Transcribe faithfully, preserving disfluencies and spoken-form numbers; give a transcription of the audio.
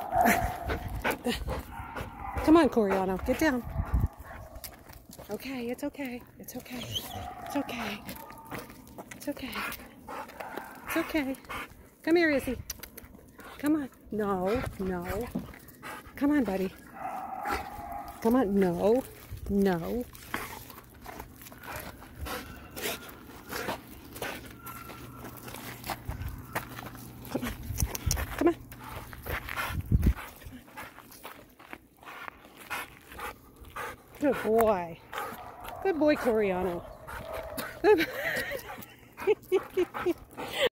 Come on, Koreano, get down. Okay, it's okay. It's okay. It's okay. It's okay. It's okay. Come here, Izzy. Come on. No, no. Come on, buddy. Come on. No, no. Come on. Come on. Good boy. Good boy, Koreano. Good boy.